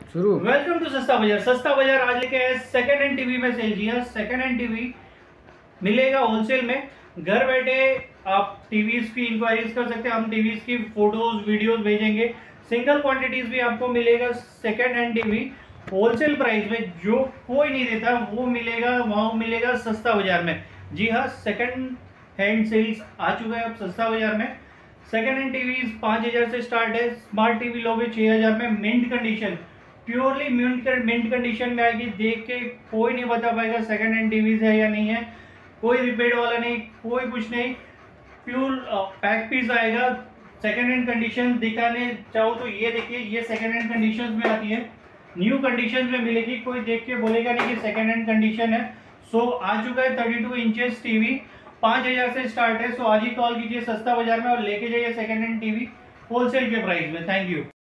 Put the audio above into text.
शुरू। Welcome to सस्ता बाजार। सस्ता बाजार आज लेके आए सेकंड हैंड टीवी में सेल। जी हाँ, सेकंड हैंड टीवी मिलेगा होलसेल में। घर बैठे आप टीवीज की इंक्वायरीज कर सकते हैं। हम टीवीज की फोटोज वीडियोज भेजेंगे। सिंगल क्वांटिटीज भी आपको मिलेगा। Second hand TV wholesale price में जो कोई नहीं देता वो मिलेगा, वहां मिलेगा सस्ता बाजार में। जी हाँ, सेकंड हैंड सेल्स आ चुका है अब सस्ता बाजार में। सेकंड हैंड टीवी 5,000 से स्टार्ट है। स्मार्ट टीवी लोगे 6,000 में, mint condition, purely mint condition में आएगी। देख के कोई नहीं बता पाएगा सेकंड हैंड टीवीज है या नहीं है। कोई रिपेयर वाला नहीं, कोई कुछ नहीं, प्योर पैक पीस आएगा। सेकंड हैंड कंडीशन दिखाने चाहो तो ये देखिए, ये सेकंड हैंड कंडीशन में आती है, न्यू कंडीशन में मिलेगी। कोई देख के बोलेगा नहीं कि सेकंड हैंड कंडीशन है। सो आ चुका है 32 इंचेस टीवी, 5,000 से स्टार्ट है। सो आज ही कॉल कीजिए सस्ता बाजार में और लेके जाइए सेकंड हैंड टीवी होलसेल के प्राइस में। Thank you.